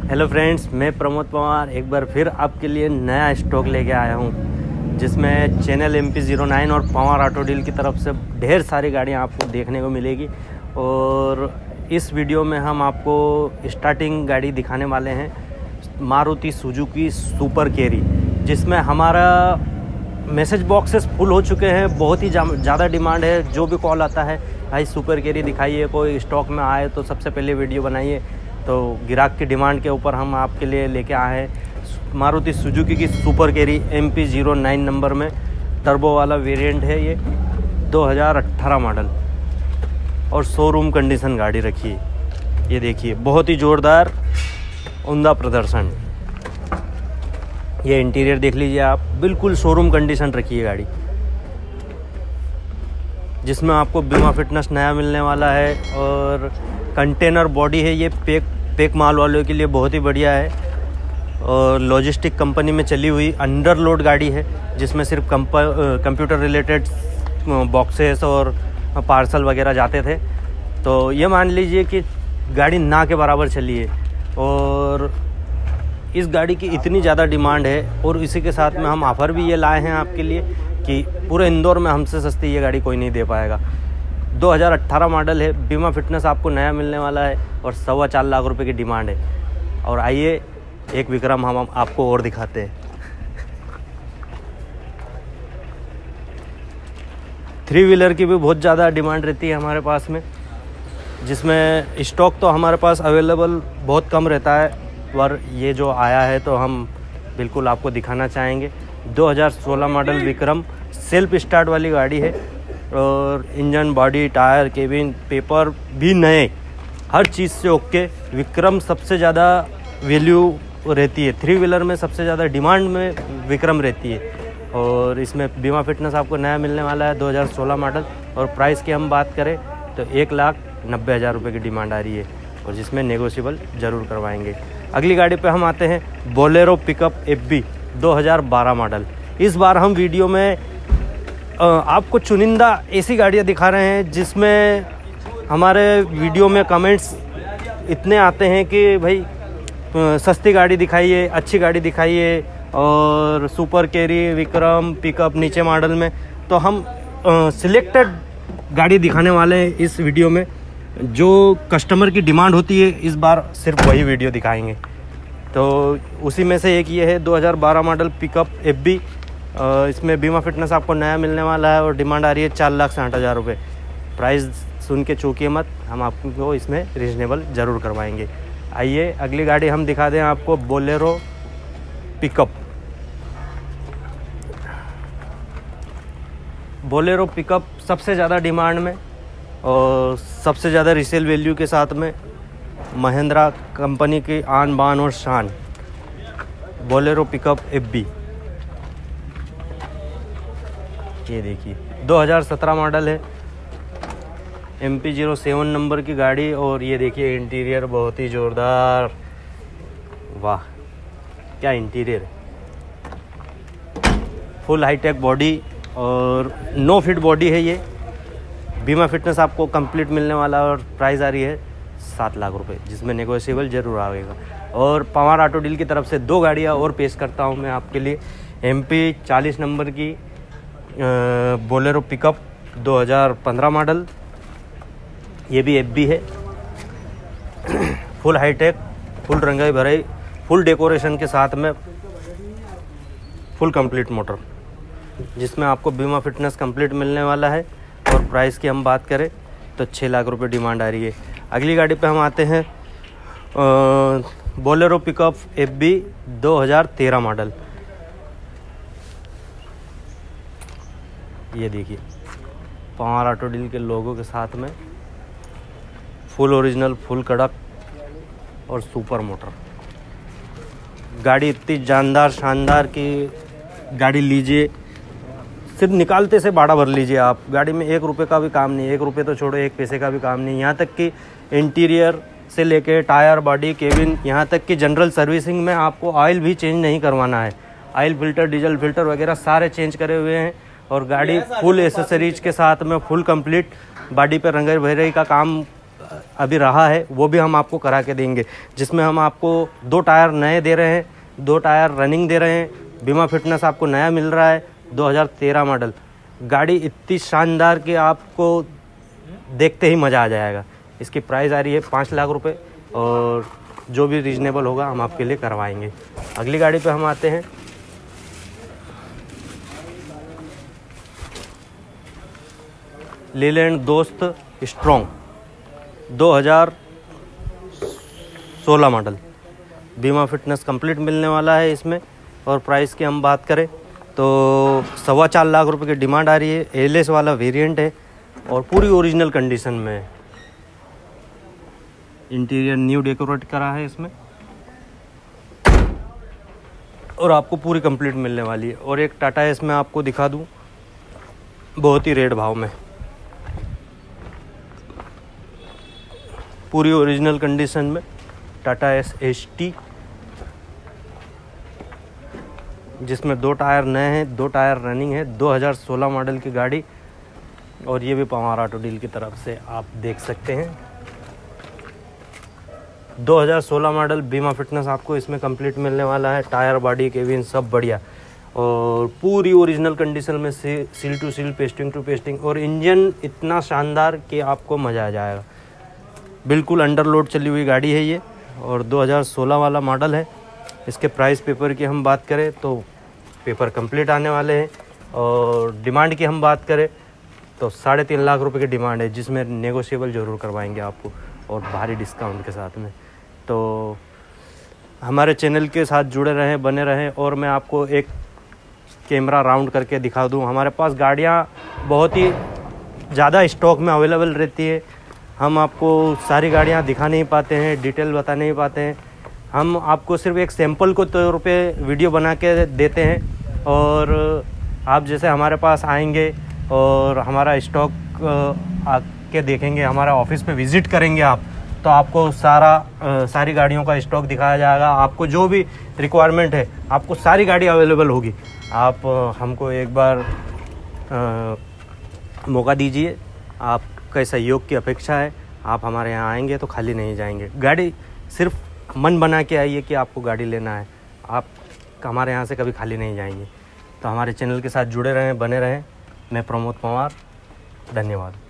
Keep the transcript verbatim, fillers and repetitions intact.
Hello friends, मैं प्रमोद पवार एक बार फिर आपके लिए नया स्टॉक लेके आया हूँ, जिसमें channel M P zero nine और पवार ऑटो डील की तरफ से ढेर सारी गाड़ियाँ आपको देखने को मिलेगी। और इस वीडियो में हम आपको स्टार्टिंग गाड़ी दिखाने वाले हैं, मारुति सुजुकी सुपर कैरी, जिसमें हमारा मैसेज बॉक्सेस फुल हो चुके हैं। बहुत ही ज़्यादा डिमांड है। जो भी कॉल आता है, भाई सुपर कैरी दिखाइए, कोई स्टॉक में आए तो सबसे पहले वीडियो बनाइए। तो ग्राहक की डिमांड के ऊपर हम आपके लिए लेके आए हैं मारुति सुजुकी की Super Carry M P zero nine number में। टर्बो वाला वेरिएंट है ये, दो हज़ार अठारह मॉडल और शोरूम कंडीशन गाड़ी रखी है। ये देखिए, बहुत ही ज़ोरदार उम्दा प्रदर्शन। ये इंटीरियर देख लीजिए आप, बिल्कुल शोरूम कंडीशन रखी है गाड़ी, जिसमें आपको बीमा फिटनेस नया मिलने वाला है। और कंटेनर बॉडी है ये, पैक पैक माल वालों के लिए बहुत ही बढ़िया है। और लॉजिस्टिक कंपनी में चली हुई अंडर लोड गाड़ी है, जिसमें सिर्फ कंप्यूटर रिलेटेड बॉक्सेस और पार्सल वगैरह जाते थे। तो ये मान लीजिए कि गाड़ी ना के बराबर चली है। और इस गाड़ी की इतनी ज़्यादा डिमांड है, और इसी के साथ में हम ऑफ़र भी ये लाए हैं आपके लिए कि पूरे इंदौर में हमसे सस्ती ये गाड़ी कोई नहीं दे पाएगा। दो हज़ार अठारह मॉडल है, बीमा फिटनेस आपको नया मिलने वाला है और सवा चार लाख रुपए की डिमांड है। और आइए एक विक्रम हम आपको और दिखाते हैं। थ्री व्हीलर की भी बहुत ज़्यादा डिमांड रहती है हमारे पास में, जिसमें स्टॉक तो हमारे पास अवेलेबल बहुत कम रहता है, पर ये जो आया है तो हम बिल्कुल आपको दिखाना चाहेंगे। दो हज़ार सोलह मॉडल विक्रम सेल्फ स्टार्ट वाली गाड़ी है, और engine, body, tyre, cabin, paper भी नए, हर चीज़ से ओके। विक्रम सबसे ज़्यादा वैल्यू रहती है, थ्री व्हीलर में सबसे ज़्यादा डिमांड में विक्रम रहती है। और इसमें बीमा फिटनेस आपको नया मिलने वाला है, दो हज़ार सोलह मॉडल। और प्राइस की हम बात करें तो एक लाख नब्बे हज़ार रुपये की डिमांड आ रही है, और जिसमें नेगोशिएबल ज़रूर करवाएंगे। अगली गाड़ी पे हम आते हैं, बोलेरो पिकअप एफ बी दो हज़ार बारह मॉडल। इस बार हम वीडियो में आपको चुनिंदा ऐसी गाड़ियाँ दिखा रहे हैं जिसमें हमारे वीडियो में कमेंट्स इतने आते हैं कि भाई सस्ती गाड़ी दिखाइए, अच्छी गाड़ी दिखाइए, और सुपर कैरी, विक्रम, पिकअप नीचे मॉडल में। तो हम सिलेक्टेड गाड़ी दिखाने वाले हैं इस वीडियो में। जो कस्टमर की डिमांड होती है, इस बार सिर्फ वही वीडियो दिखाएंगे। तो उसी में से एक ये है, दो हज़ार बारह मॉडल पिकअप एफ बी। इसमें बीमा फिटनेस आपको नया मिलने वाला है, और डिमांड आ रही है चार लाख साठ हज़ार रुपये। प्राइस सुन के चूकिए मत, हम आपको इसमें रीजनेबल ज़रूर करवाएंगे। आइए अगली गाड़ी हम दिखा दें आपको, बोलेरो पिकअप। बोलेरो पिकअप सबसे ज़्यादा डिमांड में और सबसे ज़्यादा रीसेल वैल्यू के साथ में, महिंद्रा कंपनी की आन बान और शान, बोलेरो पिकअप एफ बी। ये देखिए, दो हज़ार सत्रह मॉडल है, M P zero seven number की गाड़ी। और ये देखिए इंटीरियर, बहुत ही ज़ोरदार, वाह क्या इंटीरियर है। फुल हाईटेक बॉडी और नो फिट बॉडी है ये। बीमा फिटनेस आपको कंप्लीट मिलने वाला, और प्राइस आ रही है सात लाख रुपए, जिसमें नेगोशिएबल ज़रूर आएगा। और पवार ऑटो डील की तरफ से दो गाड़ियाँ और पेश करता हूँ मैं आपके लिए। एम पी चालीस नंबर की बोलेरो पिकअप दो हज़ार पंद्रह मॉडल, ये भी एफ बी है। फुल हाईटेक, फुल रंगाई भराई, फुल डेकोरेशन के साथ में, फुल कंप्लीट मोटर, जिसमें आपको बीमा फिटनेस कंप्लीट मिलने वाला है। और प्राइस की हम बात करें तो छः लाख रुपए डिमांड आ रही है। अगली गाड़ी पे हम आते हैं, बोलेरो पिकअप एफ बी दो हज़ार तेरह मॉडल। ये देखिए, पवार ऑटो डील के लोगों के साथ में, फुल ओरिजिनल, फुल कड़क और सुपर मोटर गाड़ी। इतनी जानदार शानदार की गाड़ी लीजिए, सिर्फ निकालते से बाड़ा भर लीजिए आप। गाड़ी में एक रुपए का भी काम नहीं, एक रुपए तो छोड़ो, एक पैसे का भी काम नहीं। यहाँ तक कि इंटीरियर से लेके टायर, बॉडी, केबिन, यहाँ तक कि जनरल सर्विसिंग में आपको ऑयल भी चेंज नहीं करवाना है। ऑयल फिल्टर, डीजल फिल्टर वगैरह सारे चेंज करे हुए हैं। और गाड़ी फुल एसेसरीज के साथ में, फुल कंप्लीट बॉडी पे रंगाई भराई का काम अभी रहा है वो भी हम आपको करा के देंगे, जिसमें हम आपको दो टायर नए दे रहे हैं, दो टायर रनिंग दे रहे हैं। बीमा फिटनेस आपको नया मिल रहा है, दो हज़ार तेरह मॉडल गाड़ी इतनी शानदार कि आपको देखते ही मज़ा आ जाएगा। इसकी प्राइस आ रही है पाँच लाख रुपए और जो भी रीजनेबल होगा हम आपके लिए करवाएंगे। अगली गाड़ी पे हम आते हैं। लीलैंड दोस्त स्ट्रॉन्ग दो हज़ार सोलह मॉडल, बीमा फिटनेस कंप्लीट मिलने वाला है इसमें। और प्राइस की हम बात करें तो सवा चार लाख रुपए की डिमांड आ रही है। एलएस वाला वेरिएंट है और पूरी ओरिजिनल कंडीशन में है। इंटीरियर न्यू डेकोरेट करा है इसमें और आपको पूरी कंप्लीट मिलने वाली है। और एक टाटा एस में आपको दिखा दूं, बहुत ही रेट भाव में, पूरी ओरिजिनल कंडीशन में टाटा एस एच टी, जिसमें दो टायर नए हैं, दो टायर रनिंग है, दो हज़ार सोलह मॉडल की गाड़ी। और ये भी पवार ऑटो डील की तरफ से आप देख सकते हैं। दो हज़ार सोलह मॉडल बीमा फिटनेस आपको इसमें कंप्लीट मिलने वाला है। टायर, बॉडी, केबिन सब बढ़िया और पूरी ओरिजिनल कंडीशन में से seal to seal, pasting to pasting. और इंजन इतना शानदार कि आपको मज़ा आ जाएगा। बिल्कुल अंडरलोड चली हुई गाड़ी है ये और दो हज़ार सोलह वाला मॉडल है। इसके प्राइस पेपर की हम बात करें तो पेपर कंप्लीट आने वाले हैं। और डिमांड की हम बात करें तो साढ़े तीन लाख रुपए की डिमांड है, जिसमें नेगोशिएबल ज़रूर करवाएंगे आपको और भारी डिस्काउंट के साथ में। तो हमारे चैनल के साथ जुड़े रहें, बने रहें। और मैं आपको एक कैमरा राउंड करके दिखा दूं, हमारे पास गाड़ियाँ बहुत ही ज़्यादा स्टॉक में अवेलेबल रहती है। हम आपको सारी गाड़ियाँ दिखा नहीं पाते हैं, डिटेल बता नहीं पाते हैं। हम आपको सिर्फ एक सैंपल को तौर पे वीडियो बना के देते हैं। और आप जैसे हमारे पास आएंगे और हमारा स्टॉक आके देखेंगे, हमारा ऑफिस पे विज़िट करेंगे आप, तो आपको सारा आ, सारी गाड़ियों का स्टॉक दिखाया जाएगा। आपको जो भी रिक्वायरमेंट है, आपको सारी गाड़ी अवेलेबल होगी। आप आ, हमको एक बार आ, मौका दीजिए, आपका सहयोग की अपेक्षा है। आप हमारे यहाँ आएंगे तो खाली नहीं जाएंगे। गाड़ी सिर्फ मन बना के आइए कि आपको गाड़ी लेना है, आप हमारे यहाँ से कभी खाली नहीं जाएंगे। तो हमारे चैनल के साथ जुड़े रहें, बने रहें। मैं प्रमोद पवार, धन्यवाद।